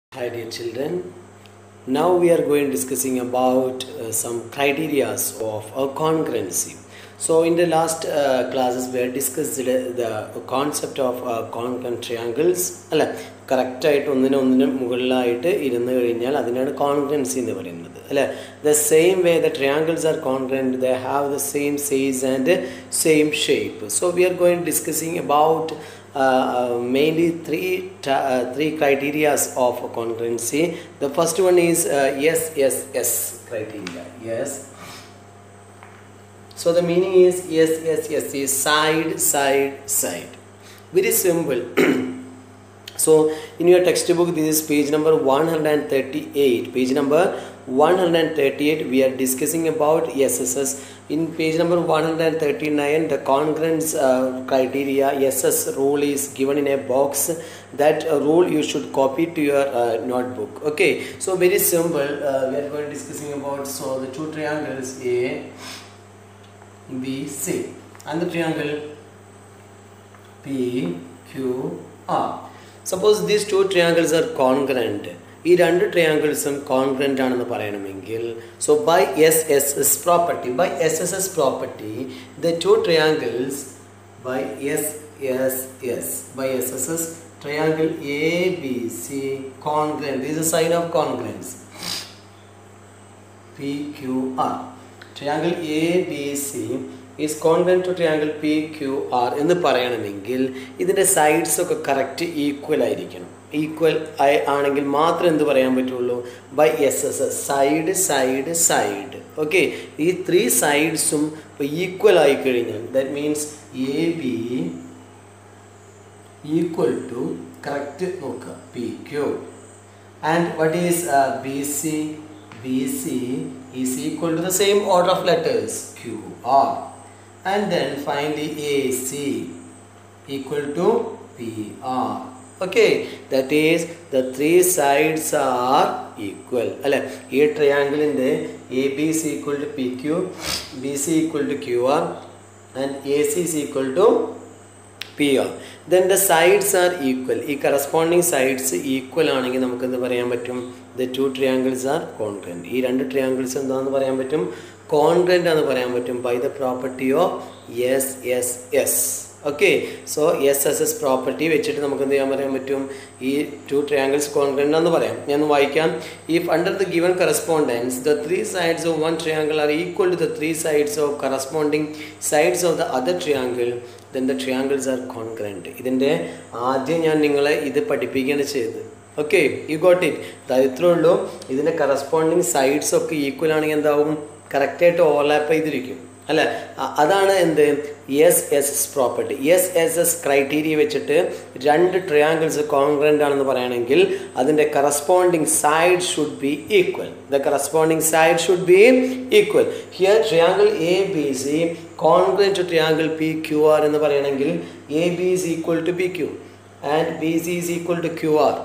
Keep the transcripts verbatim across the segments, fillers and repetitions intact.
Hi dear children, now we are going discussing about uh, some criteria of a congruency. So in the last uh, classes we had discussed the, the concept of uh, congruent triangles. അല്ല കറക്റ്റായിട്ട് ഒന്നിന് ഒന്നിന് മുകളിലായിട്ട് ഇരുന്ന് കഴിഞ്ഞാൽ അതിനാണ് കോൺഗ്രൻസി എന്ന് പറയുന്നത് അല്ലേ. The same way the triangles are congruent, they have the same size and same shape. So we are going discussing about Uh, uh, mainly three uh, three criteria of congruency. The first one is uh, yes yes yes criteria. Yes. So the meaning is yes yes yes is side side side. Very simple. So in your textbook this is page number one hundred thirty-eight. Page number one hundred thirty-eight we are discussing about S S S. In page number one hundred thirty-nine the congruence uh, criteria S S rule is given in a box. That uh, rule you should copy to your uh, notebook. Okay, so very simple. Uh, we are going discussing about so the two triangles A B C and the triangle P Q R. Suppose these two triangles are congruent. ഈ രണ്ട് ട്രയാങ്കിൾസും congruent ആണെന്ന് പറയണമെങ്കിൽ so by S S S property by S S S property the two triangles by S S S by S S S triangle A B C congruent this is a sign of congruence P Q R triangle A B C is congruent to triangle P Q R എന്ന് പറയണമെങ്കിൽ ഇതിൻ്റെ sides ഒക്കെ correct equal ആയിരിക്കണം. Equal ആയി ആണെങ്കിൽ മാത്രം എന്ത് പറയാൻ പറ്റുള്ളൂ by S S S side side side. Okay, ഈ ത്രീ സൈഡ്സും ഇപ്പോൾ ഈക്വൽ ആയി കഴിഞ്ഞാൽ that means A B equal to correct നോക്കുക P Q and what is B C B C is equal to the same order of letters Q R and then finally A C equal to P R. Okay, that is the three sides are equal. Alle a triangle in the A B is equal to P Q, B C equal to Q R and A C is equal to P R. Then the sides are equal. ഈ corresponding sides equal ആണെങ്കിൽ നമുക്ക് എന്ത് പറയാൻ പറ്റും the two triangles are congruent. ഈ രണ്ട് triangles എന്താണെന്ന് പറയാൻ പറ്റും congruent ആണെന്ന് പറയാൻ പറ്റും by the property of S S S. Okay, so S S S property വെച്ചിട്ട് നമുക്ക് എന്ത് ചെയ്യാൻ പറയാൻ പറ്റും ഈ two triangles congruent ആണെന്ന് പറയാം. ഞാൻ വായിക്കാം. If under the given correspondence the three sides of one triangle are equal to the three sides of corresponding sides of the other triangle then the triangles are congruent. ഇതിൻ്റെ ആദ്യം ഞാൻ നിങ്ങളെ ഇത് പഠിപ്പിക്കുകയാണ് ചെയ്തത്. Okay, you got it. അതായത് ഇത്രേ ഉള്ളൂ. ഇതിൻ്റെ കറസ്പോണ്ടിങ് സൈഡ്സ് ഒക്കെ ഈക്വൽ ആണെങ്കിൽ എന്താവും കറക്റ്റായിട്ട് ഓവർലാപ്പ് ചെയ്തിരിക്കും അല്ലേ. അതാണ് എന്ത് S S S property. S S S criteria വെച്ചിട്ട് രണ്ട് ട്രയാങ്കിൾസ് കോൺഗ്രൻ്റ് ആണെന്ന് പറയുകയാണെങ്കിൽ അതിൻ്റെ corresponding side should be equal. The corresponding side should be equal. Here triangle A B C congruent to triangle P Q R എന്ന് പറയുകയാണെങ്കിൽ A B is equal to P Q and B C is equal to Q R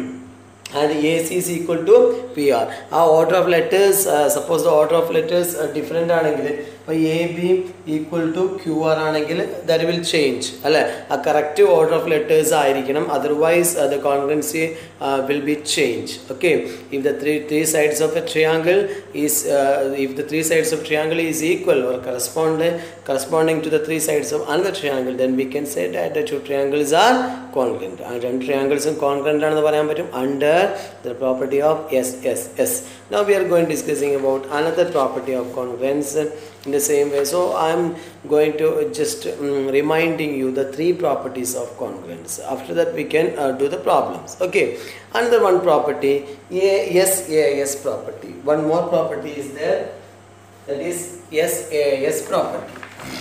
and A C is equal to P R. Our order of letters, uh, suppose the order of letters are different ആണെങ്കിൽ ഇപ്പോൾ A B equal to Q R ആണെങ്കിൽ that will change അല്ലേ. ആ correct order of letters ആയിരിക്കണം, otherwise the congruency will be change. Okay, if the three three sides of a triangle is if the three sides of triangle is equal or correspond corresponding to the three sides of another triangle then we can say that the two triangles are congruent. ആ രണ്ട് ട്രയാങ്കിൾസും congruent ആണെന്ന് പറയാൻ പറ്റും under the property of S S S. Now we are going discussing about another property of congruence in the same way. So I am going to just um, reminding you the three properties of congruence. After that we can uh, do the problems. Okay, another one property A S A S property. One more property is there, that is S A S property.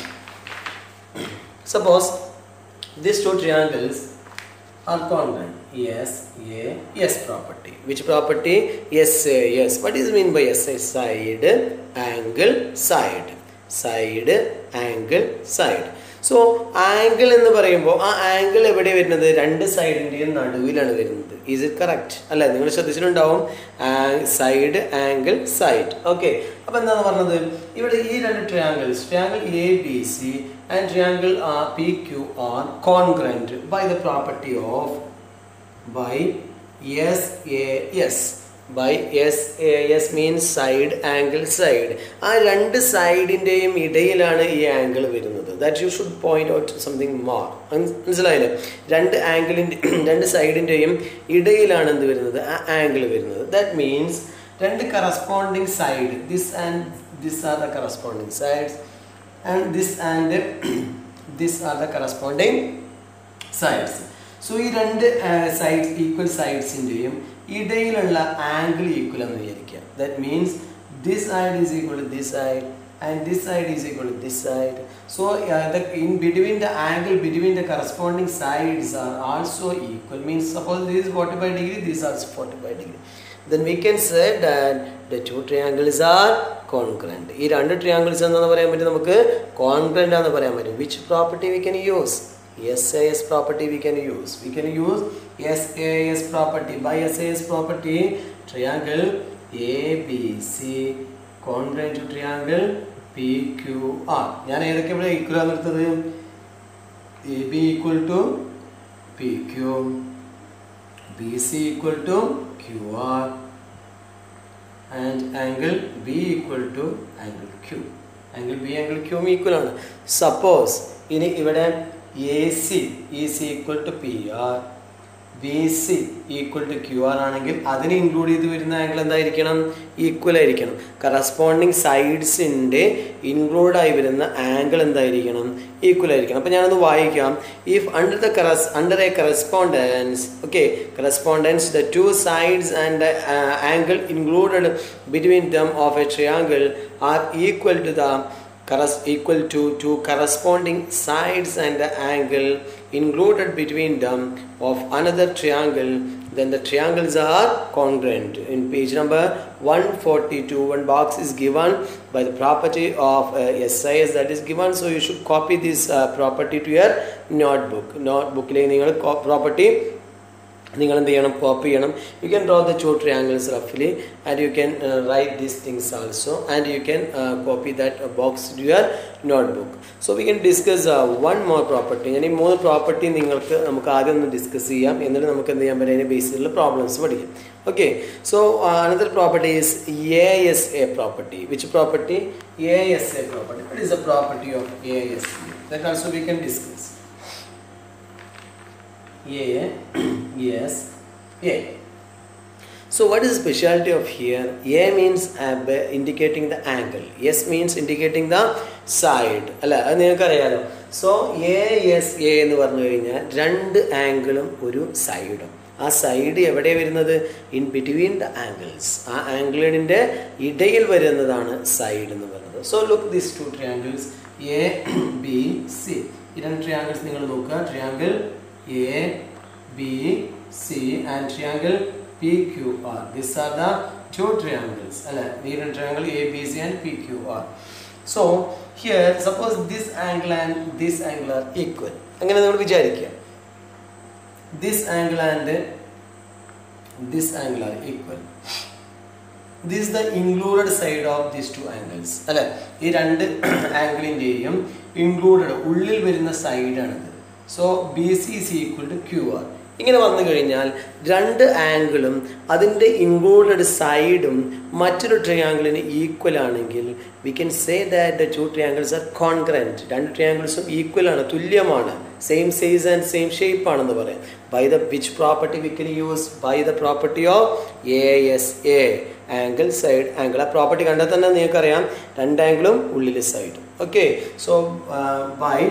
Suppose these two triangles are congruent. Yes, A, yes property. Which property? Yes, yes. What is mean by yes? Side, angle, side. Side, angle, side. So angle എന്ന് പറയുമ്പോൾ ആ angle എവിടെ വരുന്നത് രണ്ട് സൈഡിൻ്റെയും നടുവിലാണ് വരുന്നത്. Is it correct അല്ലേ? നിങ്ങൾ ശ്രദ്ധിച്ചിട്ടുണ്ടാവും സൈഡ് ആംഗിൾ സൈഡ്. ഓക്കെ, അപ്പോൾ എന്താണ് പറഞ്ഞത് ഇവിടെ ഈ രണ്ട് triangles triangle A B C and triangle P Q R congruent by the property of by S A S. By S A S means side angle side. ആ രണ്ട് സൈഡിൻ്റെയും ഇടയിലാണ് ഈ ആംഗിൾ വരുന്നത്. That you should point out something more. മനസ്സിലായില്ലേ? രണ്ട് ആംഗിളിൻ്റെ രണ്ട് സൈഡിൻ്റെയും ഇടയിലാണ് എന്ത് വരുന്നത്? ആ ആംഗിൾ വരുന്നത്. ദാറ്റ് മീൻസ് രണ്ട് corresponding side, this and this are the corresponding sides and this and this are the corresponding sides. So ഈ രണ്ട് സൈഡ്സ് ഈക്വൽ സൈഡ്സിൻ്റെയും ഇടയിലുള്ള ആംഗിൾ ഈക്വൽ എന്ന് വിചാരിക്കുക. That means this side is equal to this side and this side is equal to this side. So in between the angle between the corresponding sides are also equal. Means suppose this is forty-five degree, this is also forty-five degree. Then we can say that the two triangles are congruent. ഈ രണ്ട് triangles എന്താണെന്ന് പറയാൻ പറ്റും? നമുക്ക് congruent ആണെന്ന് പറയാൻ പറ്റും. Which property we can use? S A S property we can use. We can use S A S property. By S A S property, triangle A B C congruent to triangle P Q R. ഞാൻ ഏതൊക്കെ ഇവിടെ equal ആണ് എടുത്തത്? A B equal to P Q, B C equal to Q R, and angle B equal to angle Q. Angle B angle Q equal ആണ്. Suppose ഇനി ഇവിടെ A C is equal to P R, B C equal to Q R ആണെങ്കിൽ അതിനെ include ചെയ്ത് വരുന്ന angle എന്തായിരിക്കണം? Equal ആയിരിക്കണം. Corresponding സൈഡ്സിൻ്റെ include ആയി വരുന്ന ആംഗിൾ എന്തായിരിക്കണം? ഈക്വൽ ആയിരിക്കണം. അപ്പോൾ ഞാനത് വായിക്കാം. ഇഫ് അണ്ടർ ദ കറസ് under a correspondence, okay, correspondence the two sides and angle included between them of a triangle are equal to the equal to two corresponding sides and the angle included between them of another triangle, then the triangles are congruent. In page number one forty-two, one box is given by the property of uh, S I S that is given. So you should copy this uh, property to your notebook. Notebook le ningal property നിങ്ങൾ എന്ത് ചെയ്യണം? Copy ചെയ്യണം. You can draw the two triangles റഫ്ലി and you can write these things also and you can copy that box to your notebook. So we can discuss one more property. ഞാൻ ഈ മൂന്ന് property നിങ്ങൾക്ക് നമുക്ക് ആദ്യം ഒന്ന് discuss ചെയ്യാം, എന്നിട്ട് നമുക്ക് എന്ത് ചെയ്യാൻ പറ്റും? അതിൻ്റെ ബേസിലുള്ള പ്രോബ്ലംസ് പഠിക്കാം. Okay, so another property is A S A property. Which property? A S A property. What is the property of A S A? That also we can discuss. A, yes, A. So what is the specialty of here? A means uh, indicating the angle. S means indicating the side. അല്ല, അത് നിങ്ങൾക്ക് അറിയാലോ. So A S A എന്ന് പറഞ്ഞു കഴിഞ്ഞാൽ രണ്ട് ആംഗിളും ഒരു സൈഡും. ആ സൈഡ് എവിടെ വരുന്നത്? In between the angles. ആ ആംഗിളിൻ്റെ ഇടയിൽ വരുന്നതാണ് സൈഡ് എന്ന് പറയുന്നത്. So look this two triangles A B C. ഈ രണ്ട് ട്രയാങ്കിൾസ് നിങ്ങൾ നോക്കുക. Triangle A, B, C and triangle P Q R. These are the two triangles. Near triangle A, B, C and P Q R. So here suppose this angle and this angle are equal. അങ്ങനെ നമ്മൾ വിചാരിക്കുക. This angle and this angle are equal. This is the included side of these two angles. അല്ലെ, ഈ രണ്ട് ആംഗിളിൻ്റെയും included ഉള്ളിൽ വരുന്ന സൈഡാണിത്. So B C is equal to Q R. ഇങ്ങനെ വന്നു കഴിഞ്ഞാൽ രണ്ട് ആംഗിളും അതിൻ്റെ ഇൻക്ലൂഡഡ് സൈഡും മറ്റൊരു ട്രയാങ്കിളിന് ഈക്വൽ ആണെങ്കിൽ we can say that the two triangles are congruent. രണ്ട് ട്രയാങ്കിൾസും ഈക്വൽ ആണ്, തുല്യമാണ്, same size and same shape ആണെന്ന് പറയാം. By the which property we can use? By the property of A S A, angle side angle. ആ property കണ്ടാൽ തന്നെ നിങ്ങൾക്കറിയാം രണ്ട് ആംഗിളും ഉള്ളിലെ സൈഡും. Okay, so by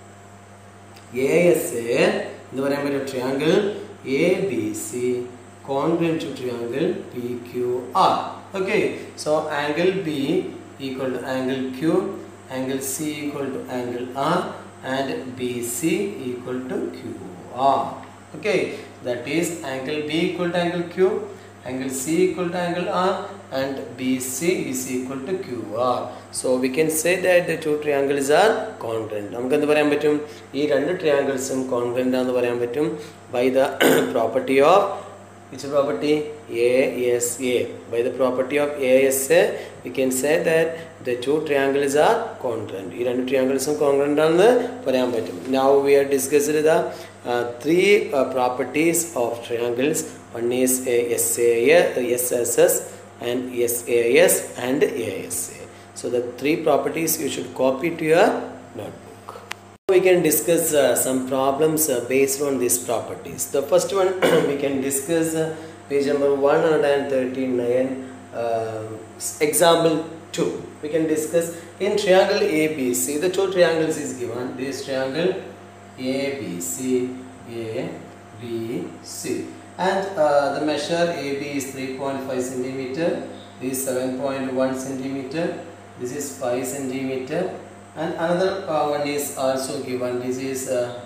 A S A എന്ന് പറയാൻ പറ്റും triangle A B C congruent to triangle P Q R. Okay, so angle B equal to angle Q, angle C equal to angle R and B C equal to Q R. Okay, that is angle B equal to angle Q, angle C equal to angle R and B C is equal to Q R. So we can say that the two triangles are congruent. നമുക്ക് എന്ത് പറയാൻ പറ്റും? ഈ രണ്ട് ട്രയാങ്കിൾസും congruent ആണെന്ന് പറയാൻ പറ്റും by the property of which property? A S A. By the property of A S A we can say that the two triangles are congruent. ഈ രണ്ട് ട്രയാങ്കിൾസും കോൺഗ്രന്റ് ആണെന്ന് പറയാൻ പറ്റും. Now we are discussing the uh, three uh, properties of triangles. One is a S A S, S S and S A S and A S A. So the three properties you should copy to your notebook. We can discuss uh, some problems uh, based on these properties. The first one we can discuss uh, page number one hundred thirty-nine, uh, example two. We can discuss in triangle A B C. The two triangles is given. This triangle A B C, A B C, and uh, the measure A B is three point five centimeter. This is seven point one centimeter. This is five centimeter, and another uh, one is also given. This is a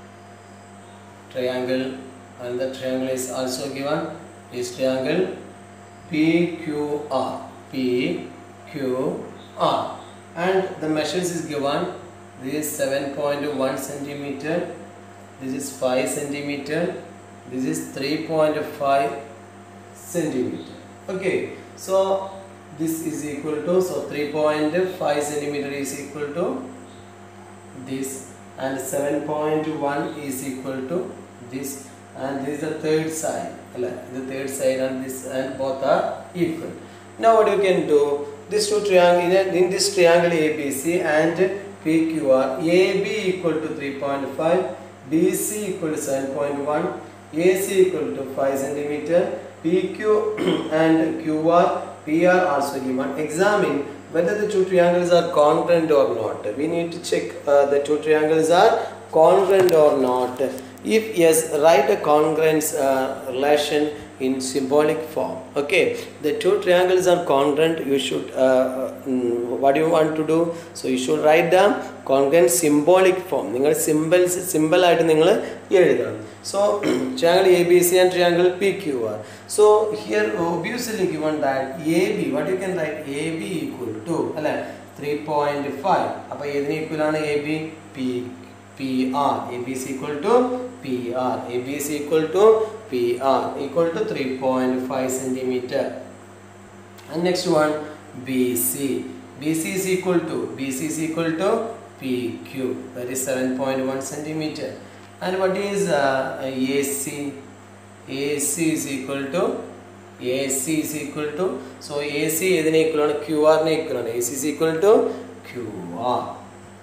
triangle, and the triangle is also given. This triangle P Q R, P Q R, and the measures is given. This is seven point one centimeter. This is five centimeter. This is three point five centimeter. Okay, so this is equal to, so three point five centimeter is equal to this, and seven point one is equal to this, and this is the third side, the third side, and this, and both are equal. Now what you can do, this two triangle, in this triangle A B C and P Q R, A B equal to three point five, B C equal to seven point one, A C equal to five centimeter, P Q and Q R, P R also given. Examine whether the two triangles are congruent or not. We need to check uh, the two triangles are congruent or not. If yes, write a congruence uh, relation in symbolic form. Okay, the two triangles are congruent. You should uh, mm, what do you want to do? So you should write down congruent symbolic form. Ningal symbols symbol aayittu ningal ezhudana. So triangle A B C and triangle P Q R. So here obviously given that A B, what you can write, A B equal to three point five. Appo edine equal aanu A B? P P R. A B is equal to P R. A B is equal to P R equal to three point five centimeter. And next one B C. B C is equal to B C is equal to P Q, that is seven point one centimeter. And what is uh, A C? A C is equal to A C is equal to, so A C is equal to Q R equal to, A C is equal to Q R.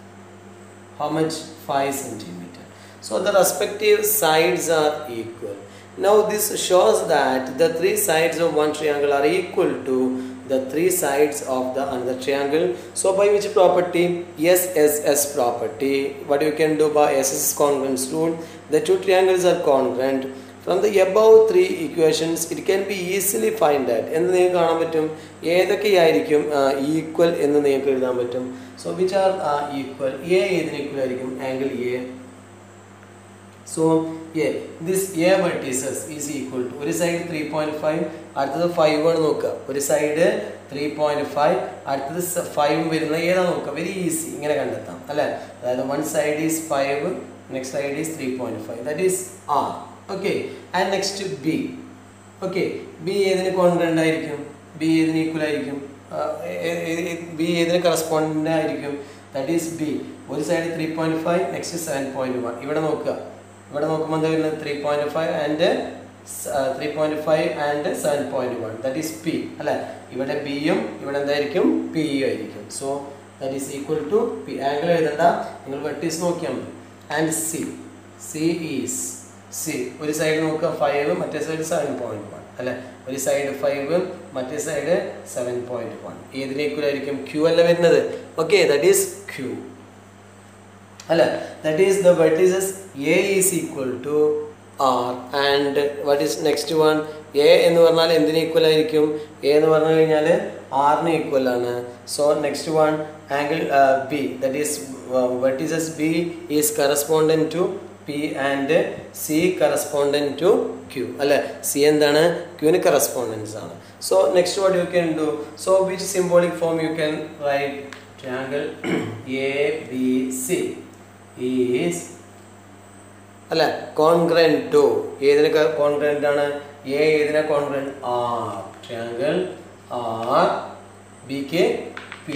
How much? five centimeter. So the respective sides are equal. Now this shows that the three sides of one triangle are equal to the three sides of the another triangle. So by which property? S S S property. What you can do by S S congruence rule? The two triangles are congruent. From the above three equations, it can be easily find that. And they equal in the so which are uh, equal? A is equal angle A. So yeah, this A vertices is equal to one side three point five, അടുത്തത് five ആണ് നോക്കുക. ഒരു side three point five, അടുത്തത് five വരുന്ന ഏതാണ് നോക്കുക. Very easy, ഇങ്ങനെ കണ്ടെത്താം അല്ലേ. അതായത് one side is five, next side is three point five, that is R. Okay, and next B. Okay, B ഏതിന് കോൺഗ്രന്റ് ആയിരിക്കും? B ഏതിന് ഈക്വൽ ആയിരിക്കും? B ഏതിന് കറസ്പോണ്ടന്റ് ആയിരിക്കും? That is B. ഒരു side three point five, next seven point one. ഇവിടെ നോക്കുക, ഇവിടെ നോക്കുമ്പോൾ എന്താ വരുന്നത്? three point five and uh, three point five and seven point one, that is P അല്ലേ. ഇവിടെ B യും ഇവിടെ എന്തായിരിക്കും? P യും ആയിരിക്കും. So that is equal to P. Angle എഴുതണ്ട, നിങ്ങൾ വെർട്ടീസ് നോക്കിയാൽ മതി. And C, C is C. ഒരു സൈഡ് നോക്കുക five, മറ്റേ സൈഡ് seven point one അല്ലേ. ഒരു സൈഡ് five, മറ്റേ സൈഡ് seven point one. ഏതിന് ഈക്വൽ ആയിരിക്കും? Q അല്ല വരുന്നത്. Okay, that is Q അല്ല. That is the vertices A is equal to R, and what is next one? A എന്ന് പറഞ്ഞാൽ എന്തിന് ഈക്വൽ ആയിരിക്കും? A എന്ന് പറഞ്ഞു കഴിഞ്ഞാൽ R ന് ഈക്വൽ ആണ്. So next one angle uh, B, that is uh, vertices B is correspondent to P and C correspondent to Q അല്ലേ. C എന്താണ്? Q ന് correspondence ആണ്. So next what you can do? So which symbolic form you can write? Triangle A B C is അല്ല congruent to, ഏതിന് congruent ആണ്? A ഏതിന് congruent? R. Triangle R, B K P,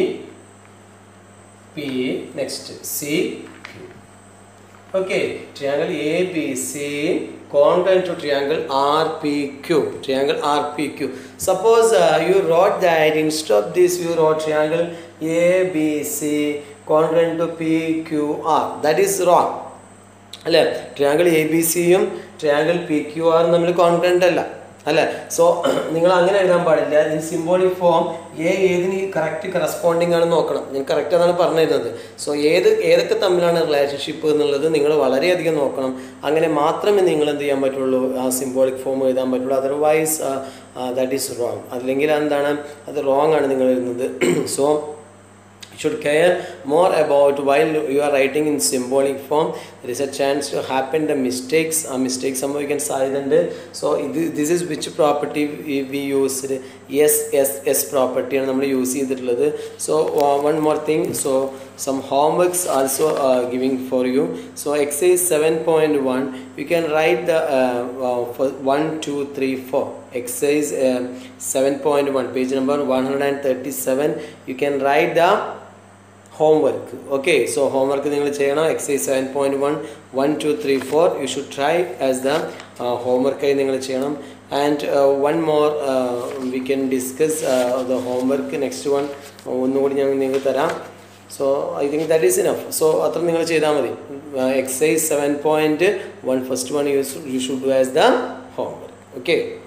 P, next C, Q. Okay, triangle A B C congruent to triangle R P Q. Triangle R P Q. Suppose uh, you wrote that instead of this you wrote triangle A B C congruent to P Q R. That is wrong. അല്ലേ? Triangle A B സിയും triangle P Q ആറും തമ്മിൽ congruent അല്ല അല്ലേ? So നിങ്ങൾ അങ്ങനെ എഴുതാൻ പാടില്ല. ഇൻ സിംബോളിക് ഫോം എ ഏതിന് കറക്റ്റ് കറസ്പോണ്ടിങ് ആണെന്ന് നോക്കണം. ഞാൻ കറക്റ്റ് അതാണ് പറഞ്ഞു തരുന്നത്. സോ ഏത് ഏതൊക്കെ തമ്മിലാണ് റിലേഷൻഷിപ്പ് എന്നുള്ളത് നിങ്ങൾ വളരെയധികം നോക്കണം. അങ്ങനെ മാത്രമേ നിങ്ങൾ എന്ത് ചെയ്യാൻ പറ്റുള്ളൂ, ആ സിംബോളിക് ഫോം എഴുതാൻ പറ്റുള്ളൂ. Otherwise that is wrong. അല്ലെങ്കിൽ എന്താണ് അത് റോങ് ആണ് നിങ്ങൾ എഴുതുന്നത്. സോ you should care more about while you are writing in symbolic form. There is a chance to happen the mistakes. Uh, mistakes സംഭവിക്കാൻ സാധ്യതയുണ്ട്. So this is which property we, we used. S S S property ആണ് നമ്മൾ use ചെയ്തിട്ടുള്ളത്. So uh, one more thing. So some homeworks also uh, giving for you. So exercise seven point one you can write the uh, uh, for one two three four. Exercise uh, seven point one page number one hundred thirty-seven. You can write the homework. Okay, so homework നിങ്ങൾ ചെയ്യണം. exercise seven point one one two three four you should try as the uh, homework ആയി നിങ്ങൾ ചെയ്യണം. And uh, one more uh, we can discuss uh, the homework next one ഒന്നുകൂടി ഞാൻ നിങ്ങൾക്ക് തരാം. So I think that is enough. So അത്ര നിങ്ങൾ ചെയ്താൽ മതി. exercise seven point one first one you, you should do as the homework. Okay.